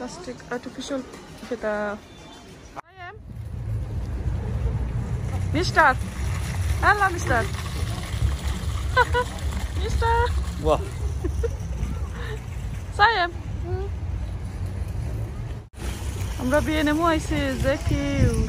plastic artificial kita. I am Mister. Hello, Mister. Mister. What? Sayem. আমরা B&M আইছি যে cute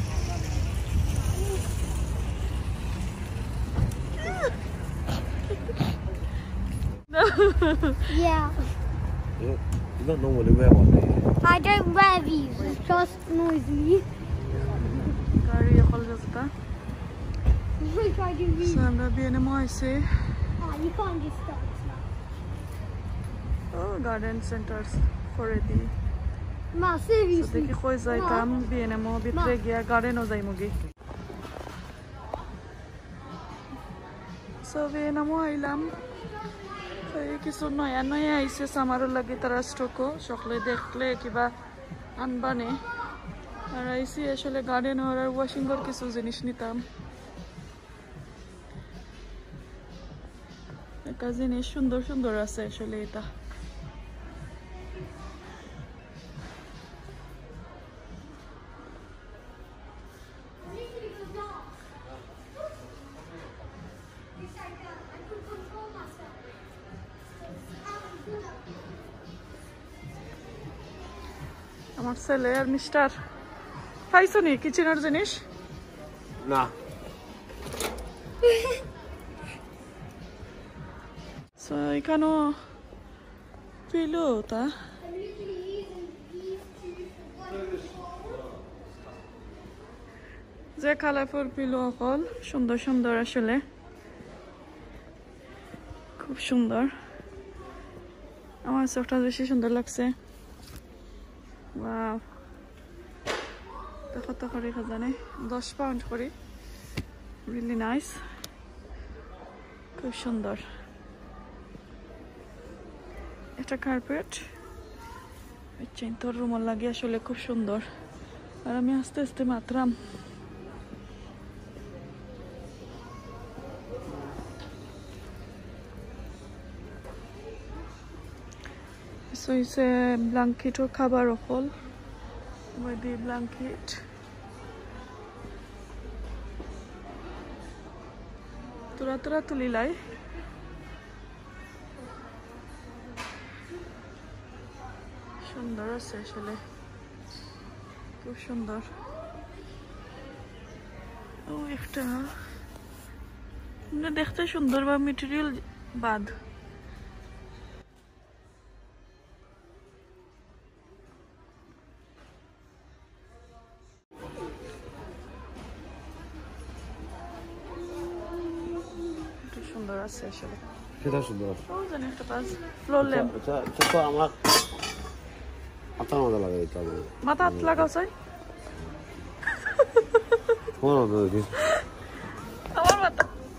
Yeah. You don't normally wear one, do you? I don't wear these. It's just noisy. গাড়ি এখন যাচ্ছে If I do these, আমরা B&M আইছি you can't just stop now. ও garden centres করে দি Ma, seriously. দেখি কই যাইতাম B&M ভিতরে গিয়া গার্ডেনও যাইমুগি সো B&M আইলাম এই কিছু নয়া নয়া আইছে সামারও লাগে তারা স্টকও সকলে দেখলে কিবা আনবানে আর আইসি আসলে গার্ডেন আর ওয়াশিং এর কিছু জিনিস নিতাম একটা জিনিস সুন্দর সুন্দর আছে আসলে এটা আমার ছেলে আর মিস্টার পাইছো নি কিচেনের জিনিস না সো এখানে পিলো তা যে কালারফুল পিলো অকল সুন্দর সুন্দর আসলে খুব সুন্দর আমার সবটা বেশি সুন্দর লাগছে Wow. কত করে জানে 10 পাউন্ড করে really nice খুব সুন্দর এটা কার্পেট এই চেনটোর রুমাল লাগে আসলে খুব সুন্দর আর আমি আস্তে আস্তে মাত্রাম So it's a blanket or cover of all with the blanket. Tura tura tulilai. সুন্দর আছে আসলে খুব সুন্দর ও একটা না দেখতে সুন্দর বা ম্যাটেরিয়াল বাদ সুন্দর আছে আসলে সেটা সুন্দর ও জানি একটা পাস ফ্লোর ল্যাম্প এটা তো আমার আপনার মতো লাগে এটা মাথা হাত লাগাও চাই কোন হবে আমার মাথা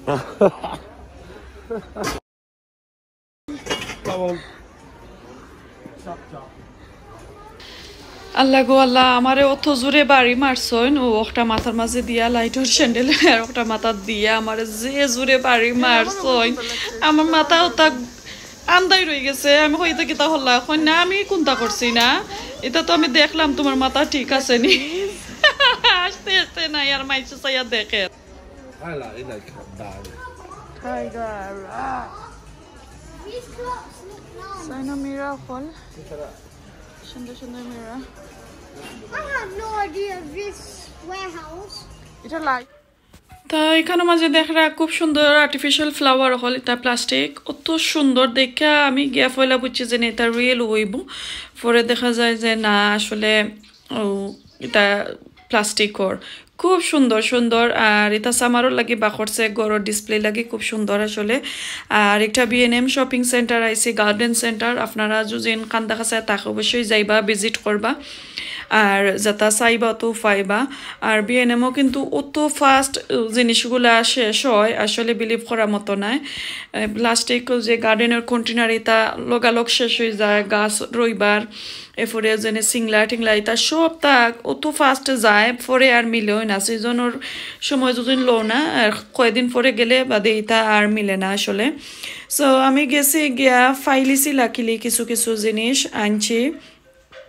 আল্লাহ গো আল্লাহ আমারে অত জোরে বাড়ি মারছইন ও একটা মাথার মাঝে দিয়া লাইটর স্যান্ডেল আর একটা মাথা দিয়া আমারে যে জোরে বাড়ি মারছইন আমার মাথা ওটা আন্দাই রয়ে গেছে আমি হইতে কি তা হল্লা কই না আমি কোনটা করছি না এটা তো আমি দেখলাম তোমার মাথা ঠিক আছে নি আস্তে আস্তে না আর মাইছে চাইয়া দেখে আলা ইলা দাঁড় tiger These clocks look nice. সাইনা মিরা ফল সুন্দর সুন্দর মিরা I had no idea of this warehouse. এটা লাইট তা এখানে মাঝে দেখা খুব সুন্দর আর্টিফিশিয়াল ফ্লাওয়ার হল এটা প্লাস্টিক অত সুন্দর দেখা আমি গিয়া ফয়লা বুঝছি যে এটা রিয়েল হইব পরে দেখা যায় যে না আসলে এটা প্লাস্টিকর খুব সুন্দর সুন্দর আর এটা সামারও লাগি বাখরছে গড়র ডিসপ্লে লাগি খুব সুন্দর আসলে আর একটা B&M শপিং সেন্টার আইসি গার্ডেন সেন্টার আপনারা যদি কান্দা খাসা তাকে অবশ্যই যাইবা ভিজিট করবা আর যাতা চাইবা তো পাইবা আর B&Mও কিন্তু অত ফাস্ট জিনিসগুলা শেষ হয় আসলে বিলিভ করার মতো নাই প্লাস্টিক যে গার্ডেনের কন্টেনার এটা লগালগ শেষ হয়ে যায় গাছ রইবার এরপরে যেন সিংলা টিংলা এটা সব তাক অত ফাস্ট যায় পরে আর মিলেও না সিজনের সময় যদি লো না আর কয়েকদিন পরে গেলে বাদে এটা আর মিলে না আসলে সো আমি গেছি গিয়া ফাইলিছি লাকিলি কিছু কিছু জিনিস আনছি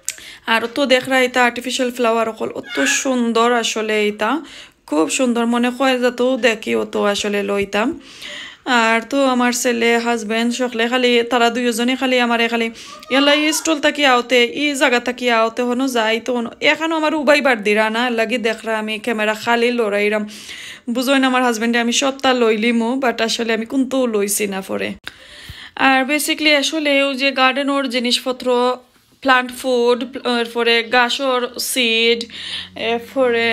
আর তো দেখরা এটা আর্টিফিশিয়াল ফ্লাওয়ার হল অত সুন্দর আসলে এটা খুব সুন্দর মনে হয় যত দেখি অত আসলে লইতাম আর তো আমার ছেলে হাজবেন্ড সকলে খালি তারা দুইজনে খালি আমার খালি ইয়ালা এই স্টল থাকি আওতে এই জায়গা থাকি আওতে হনো যাই তো এখানে আমার উবাই বার দিরা না লাগি দেখরা আমি ক্যামেরা খালি লড়াইরাম বুঝই না আমার হাজবেন্ডে আমি সবটা লইলিমো বাট আসলে আমি কোনটাও লইছি না পরে আর বেসিক্যালি আসলে ওই যে গার্ডেনের জিনিসপত্র প্লান্ট ফুড এরপরে গাছর সিড এরপরে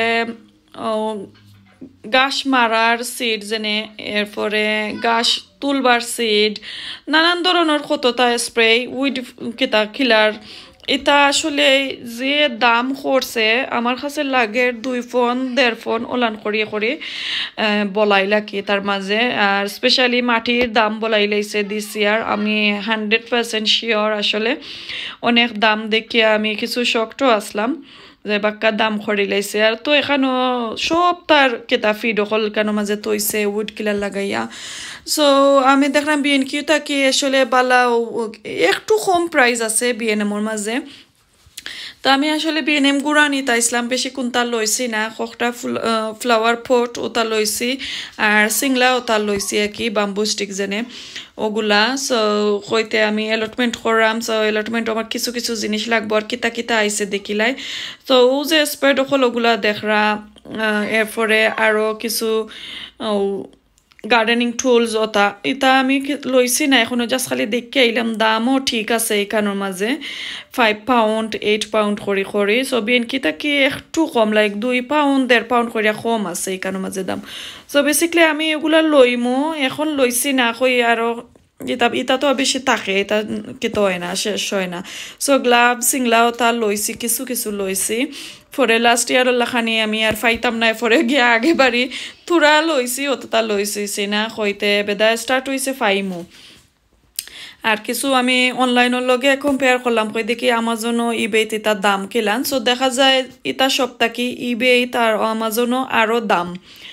গাছ মারার সিড যেনে এরপরে গাছ তুলবার সিড নানান ধরনের কতটা স্প্রে উইড কিতা কিলার এটা আসলে যে দাম করছে আমার কাছে লাগে 2 ফোন 1.5 ফোন ওলান করিয়ে করে বলাইলা কি তার মাঝে আর স্পেশালি মাটির দাম বলাই লাইছে দিস ইয়ার আমি 100% শিওর আসলে অনেক দাম দেখিয়ে আমি কিছু শকটো আসলাম যে বাক্কা দাম খড়ি লাইছে আর তো এখানো সব তার কেতা ফিড হল কেন মাঝে তৈছে উড কিলার লাগাইয়া সো আমি দেখলাম বিএনকিউ তাকে আসলে বালা একটু কম প্রাইস আছে বিএনএমর মাঝে তো আমি আসলে বিএনএম গুড়া নিতা ইসলাম বেশি কোনটা লইছি না কখটা ফ্লাওয়ার পট ওটা লইছি আর সিংলা ওটা লইছি আর কি বাম্বু স্টিক যেনে ওগুলা সো কইতে আমি অ্যালটমেন্ট করাম সো অ্যালটমেন্ট আমার কিছু কিছু জিনিস লাগবো আর কিতা কিতা আইছে দেখিলাই তো ও যে স্প্রেড হল ওগুলা দেখরা এরপরে আরও কিছু গার্ডেনিং টুলস ওটা এটা আমি লইছি না এখনো জাস্ট খালি দেখে আইলাম দামও ঠিক আছে এখানোর মাঝে 5 পাউন্ড 8 পাউন্ড করি করি সো বিএনকিটা কি একটু কম লাইক 2 পাউন্ড 1.5 পাউন্ড করিয়া কম আছে এখানোর মাঝে দাম সো বেসিক্যালি আমি এগুলা লইমো এখন লইছি না কই আরো এটা তো বেশি থাকে এটা কিতো হয় না শেষ হয় না সো গ্লাভ সিংলাও তা লইছি কিছু কিছু লইছি পরে লাস্ট ইয়ার লাখানি আমি আর ফাইতাম না পরে গিয়া আগে বাড়ি তুরা লইছি অতটা লইছি না হইতে বেদা স্টার্ট হইছে ফাইমু আর কিছু আমি অনলাইনের লগে কম্পেয়ার করলাম কই দেখি আমাজনও ইবেত তার দাম কিলান সো দেখা যায় এটা সপ্তাহে ইবে তার আমাজনও আরও দাম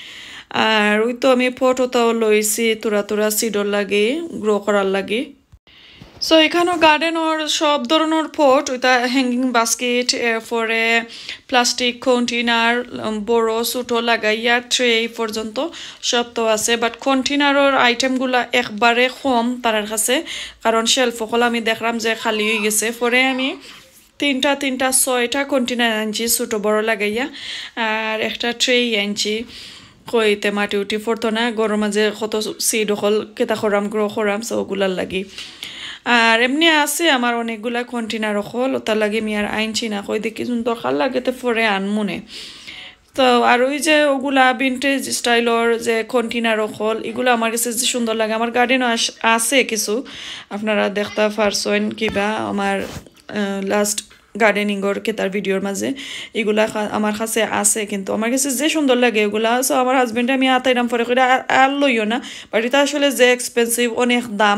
আর ওই তো আমি ফটোটাও লইছি তুরা সিডর লাগে গ্রো করার লাগে সো এখানেও গার্ডেনের সব ধরনের পট ওইটা হ্যাঙ্গিং বাস্কেট এরপরে প্লাস্টিক কন্টেনার বড় ছোটো লাগাইয়া ট্রে পর্যন্ত সব তো আছে বাট কন্টেনারের আইটেমগুলা একবারে কম তার কাছে কারণ শেলফ সকল আমি দেখলাম যে খালি হয়ে গেছে পরে আমি তিনটা 6টা কন্টেনার আনছি ছোটো বড় লাগাইয়া আর একটা ট্রে আনছি কইতে মাটি উঠি পড়তো না গরম মাঝে কত সিড হল কেতা খরাম গ্রো খরাম সো ওগুলার লাগি আর এমনি আছে আমার অনেকগুলা কন্টেনার হল ওটার লাগে আমি আর আইনছি না কই দেখি যোন দরকার লাগে তো পরে আনমনে তো আর ওই যে ওগুলা ভিন্টেজ স্টাইলর যে কন্টেনার হল এগুলো আমার কাছে যে সুন্দর লাগে আমার গার্ডেনও আছে কিছু আপনারা দেখতে পারছেন কিবা আমার লাস্ট গার্ডেনিংর কেতার ভিডিওর মাঝে এগুলা আমার কাছে আছে কিন্তু আমার কাছে যে সুন্দর লাগে এগুলা সো আমার হাজবেন্ডে আমি আতাইরাম পরে করে আর লইও না বাট এটা আসলে যে এক্সপেন্সিভ অনেক দাম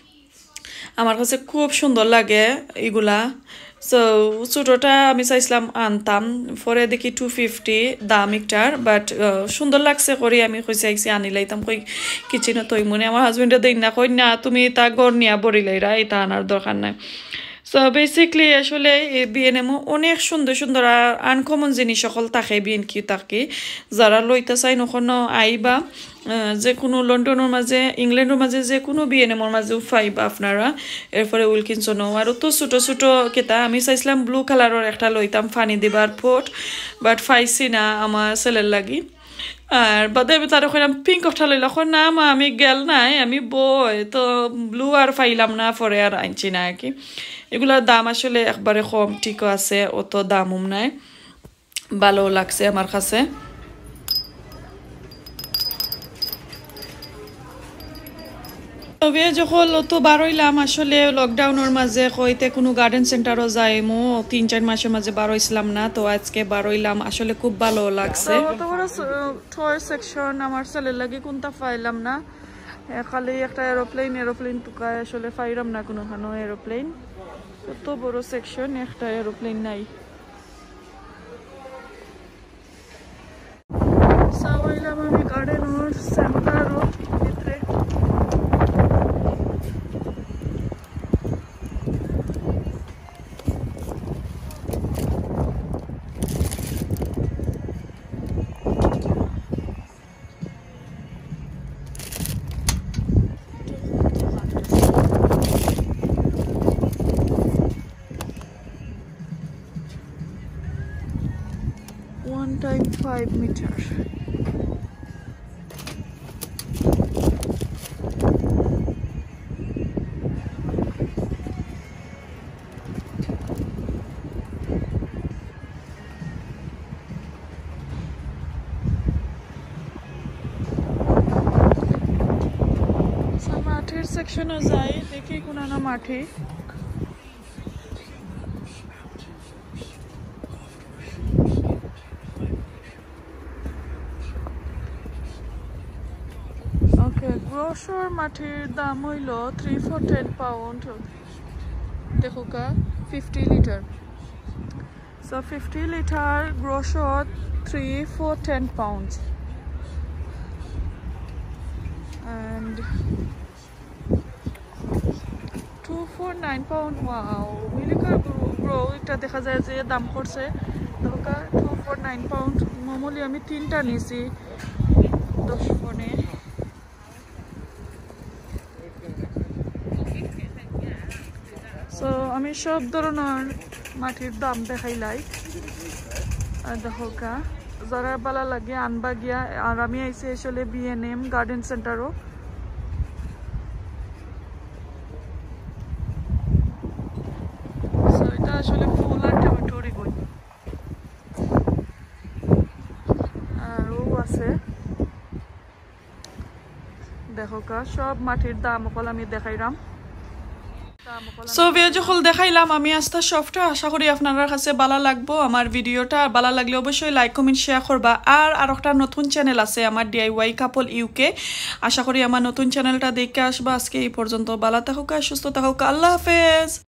আমার কাছে খুব সুন্দর লাগে এগুলা সো ছোটোটা আমি চাইছিলাম আনতাম পরে দেখি 250 দাম একটার বাট সুন্দর লাগছে করে আমি কইছি আইসি আনি লাইতাম কই কিচেনে তৈ মনে আমার হাজবেন্ডে দেই না কই না তুমি তা গড় নিয়া বড়ি লাইরা এটা আনার দরকার নাই সো বেসিক্যালি আসলে বিএনএমও অনেক সুন্দর সুন্দর আনকমন জিনিস সকল থাকে বিএনকিউ থাকে যারা লইতে চাই নখনো আইবা যে কোনো লন্ডনের মাঝে ইংল্যান্ডের মাঝে যে কোনো বিএনএমর মাঝেও পাইবা আপনারা এরপরে উইলকিনসনও আর তো ছোটো ছোটো কেতা আমি চাইছিলাম ব্লু কালারের একটা লইতাম ফানি দিবার পট বাট পাইছি না আমার ছেলের লাগি আর বাদে আমি তার ওখানে পিঙ্ক ওঠা লইল না মা আমি গেল নাই আমি বই তো ব্লু আর পাইলাম না পরে আর আনছি না আর কি এগুলোর দাম আসলে একবারে কম ঠিকও আছে অত দামও নাই ভালো লাগছে আমার কাছে তবে যখন তো বারইলাম আসলে লকডাউনের মাঝে কইতে কোনো গার্ডেন সেন্টারও যাই মো 3-4 মাসের মাঝে বারইছিলাম না তো আজকে বারইলাম আসলে খুব ভালো লাগছে অত বড় টয় সেকশন আমার ছেলের লাগি কোনটা পাইলাম না খালি একটা এরোপ্লেন টুকায় আসলে পাইলাম না কোনোখানো এরোপ্লেন কত বড় সেকশন একটা এরোপ্লেন নাই সাবাইলাম আমি গার্ডেনের সেন্টার ভিতরে times 5 meter. মাঠের সেকশনে যাই দেখি কোন না মাঠে ওকে গ্রোসার মাঠের দাম হইল 3 for 10 pound দেখো কা 50 লিটার so 50 লিটার গ্রোসার 3 for 10 pounds and 2 for 9 pound wow মিলিকার গ্রো এটা দেখা যায় যে দাম করছে দরকার 2 for 9 pound মামুলি আমি তিনটা নিছি 10 ফোনে সো আমি সব ধরনের মাটির দাম দেখাইলাই আর দেখো কা যারা ভালো লাগে আনবা গিয়া আর আমি আইছি আসলে B&M গার্ডেন সেন্টারও সো এটা আসলে ফুল আর টেরিটরি গই আর ও আছে দেখো কা সব মাটির দাম সকল আমি দেখাইলাম সো ভিডিও যখন দেখাইলাম আমি আস্থা সফটটা আশা করি আপনাদের কাছে ভালো লাগবো আমার ভিডিওটা ভালো লাগলে অবশ্যই লাইক কমেন্ট শেয়ার করবা আর একটা নতুন চ্যানেল আছে আমার DIY কাপল ইউকে আশা করি আমার নতুন চ্যানেলটা দেখে আসবা আজকে এই পর্যন্ত ভালো থাকুক সুস্থ থাকুক আল্লাহ হাফেজ